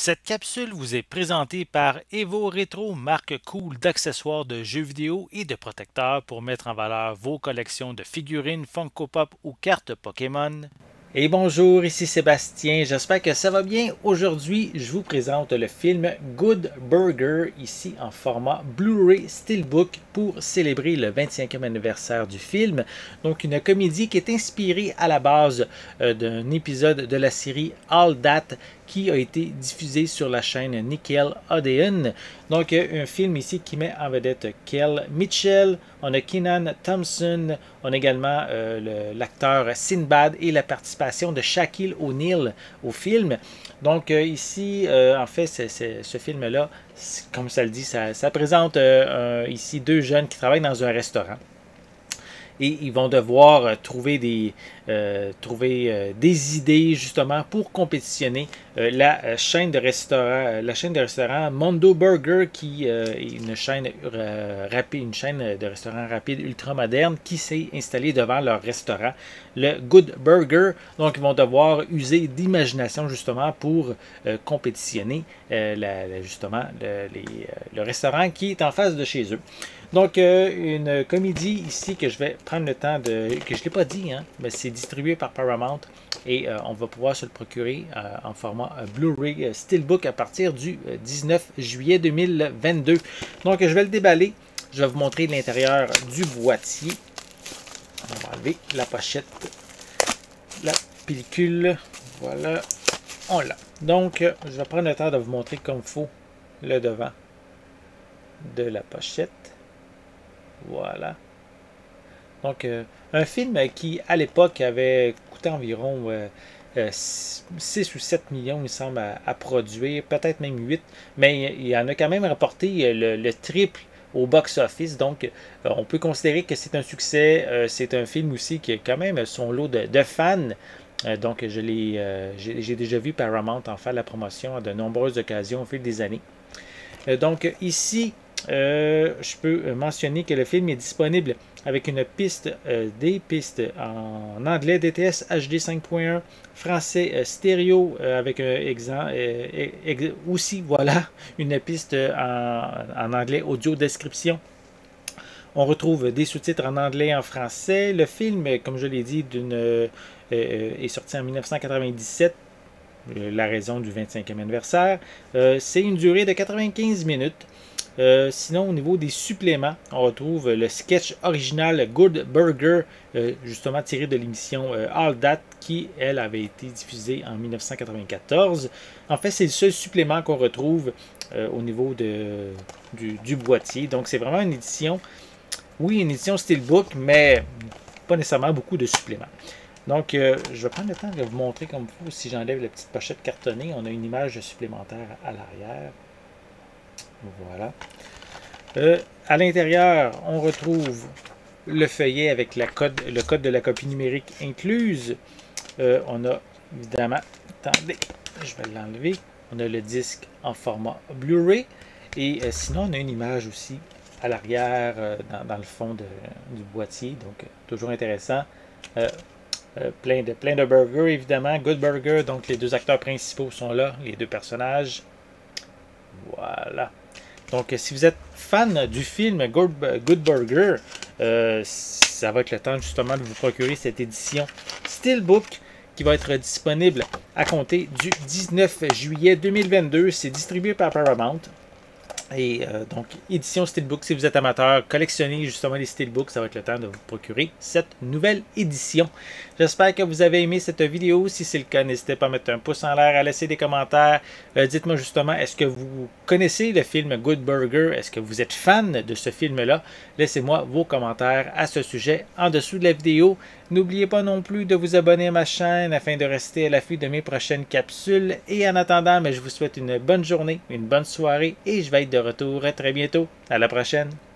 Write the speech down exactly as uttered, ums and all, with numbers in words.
Cette capsule vous est présentée par Evo Retro, marque cool d'accessoires de jeux vidéo et de protecteurs pour mettre en valeur vos collections de figurines Funko Pop ou cartes Pokémon. Et bonjour, ici Sébastien, j'espère que ça va bien. Aujourd'hui, je vous présente le film Good Burger, ici en format Blu-ray Steelbook pour célébrer le vingt-cinquième anniversaire du film. Donc une comédie qui est inspirée à la base euh, d'un épisode de la série All That qui a été diffusé sur la chaîne Nickelodeon. Donc un film ici qui met en vedette Kel Mitchell, on a Kenan Thompson, on a également euh, l'acteur Sinbad et la participation de Shaquille O'Neal au film. Donc euh, ici, euh, en fait, c'est, c'est, ce film-là, comme ça le dit, ça, ça présente euh, un, ici deux jeunes qui travaillent dans un restaurant. Et ils vont devoir euh, trouver, des, euh, trouver euh, des idées justement pour compétitionner euh, la euh, chaîne de restaurants, euh, la chaîne de restaurants Mondo Burger, qui euh, est une chaîne euh, rapide, une chaîne de restaurants rapides ultra moderne qui s'est installée devant leur restaurant, le Good Burger. Donc ils vont devoir user d'imagination justement pour euh, compétitionner euh, la, la, justement le, les, euh, le restaurant qui est en face de chez eux. Donc, euh, une comédie ici que je vais prendre le temps de... que je ne l'ai pas dit, hein, mais c'est distribué par Paramount et euh, on va pouvoir se le procurer euh, en format euh, Blu-ray euh, Steelbook à partir du euh, dix-neuf juillet deux mille vingt-deux. Donc, je vais le déballer. Je vais vous montrer l'intérieur du boîtier. On va enlever la pochette, la pellicule. Voilà, on l'a. Donc, euh, je vais prendre le temps de vous montrer comme il faut le devant de la pochette. Voilà. Donc, euh, un film qui, à l'époque, avait coûté environ euh, euh, six ou sept millions, il me semble, à, à produire, peut-être même huit, mais il, il en a quand même rapporté le, le triple au box-office. Donc, euh, on peut considérer que c'est un succès. Euh, c'est un film aussi qui a quand même son lot de, de fans. Euh, donc, je l'ai, euh, j'ai, j'ai déjà vu Paramount en faire la promotion à de nombreuses occasions au fil des années. Euh, donc, ici, Euh, je peux mentionner que le film est disponible avec une piste, euh, des pistes en anglais D T S H D cinq point un, français euh, stéréo euh, avec un exemple, euh, ex aussi voilà une piste en, en anglais audio description. On retrouve des sous-titres en anglais et en français. Le film, comme je l'ai dit, d'une, euh, est sorti en mille neuf cent quatre-vingt-dix-sept. La raison du vingt-cinquième anniversaire. Euh, c'est une durée de quatre-vingt-quinze minutes. Euh, sinon, au niveau des suppléments, on retrouve le sketch original Good Burger, euh, justement tiré de l'émission euh, All That, qui, elle, avait été diffusée en mille neuf cent quatre-vingt-quatorze. En fait, c'est le seul supplément qu'on retrouve euh, au niveau de, du, du boîtier. Donc, c'est vraiment une édition, oui, une édition Steelbook, mais pas nécessairement beaucoup de suppléments. Donc, euh, je vais prendre le temps de vous montrer comme il faut. Si j'enlève la petite pochette cartonnée, on a une image supplémentaire à l'arrière. Voilà. Euh, à l'intérieur, on retrouve le feuillet avec la code, le code de la copie numérique incluse. Euh, on a évidemment, attendez, je vais l'enlever. On a le disque en format Blu-ray. Et euh, sinon, on a une image aussi à l'arrière, euh, dans, dans le fond de, du boîtier. Donc, euh, toujours intéressant. Euh, euh, plein, de, plein de burgers, évidemment. Good Burger, donc les deux acteurs principaux sont là, les deux personnages. Voilà. Donc, si vous êtes fan du film Good, Good Burger, euh, ça va être le temps justement de vous procurer cette édition Steelbook qui va être disponible à compter du dix-neuf juillet deux mille vingt-deux. C'est distribué par Paramount. Et euh, donc, édition Steelbook, si vous êtes amateur, collectionnez justement les Steelbooks, ça va être le temps de vous procurer cette nouvelle édition. J'espère que vous avez aimé cette vidéo. Si c'est le cas, n'hésitez pas à mettre un pouce en l'air, à laisser des commentaires. Euh, dites-moi justement, est-ce que vous connaissez le film Good Burger? Est-ce que vous êtes fan de ce film-là? Laissez-moi vos commentaires à ce sujet en dessous de la vidéo. N'oubliez pas non plus de vous abonner à ma chaîne afin de rester à l'affût de mes prochaines capsules. Et en attendant, mais je vous souhaite une bonne journée, une bonne soirée et je vais être de retour très bientôt. À la prochaine!